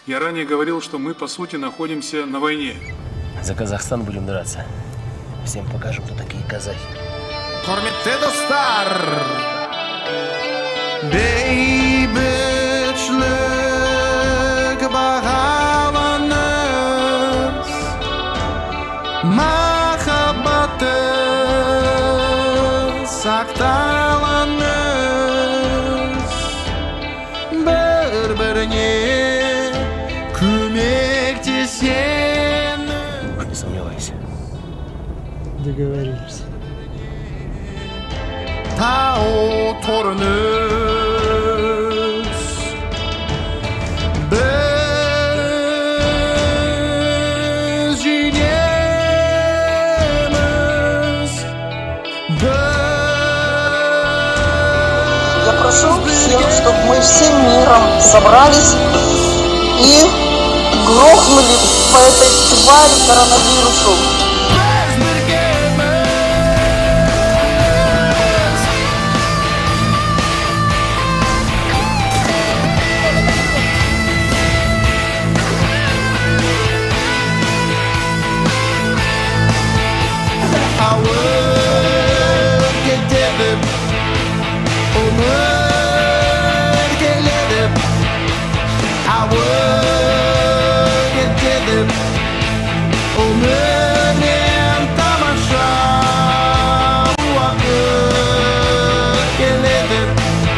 Я ранее говорил, что мы, по сути, находимся на войне. За Казахстан будем драться. Всем покажем, кто такие казахи. Құрметті достар, бейбітшілік бағалаңыз, махаббатты сақталаңыз, бір-біріне көмектесеміз. Не сомневайся. Договорились. Тау торыңыз, біз жеңеміз, Я прошу всех, чтобы мы всем миром собрались и грохнули по этой твари коронавирусу.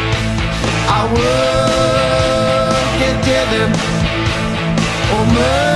Oh,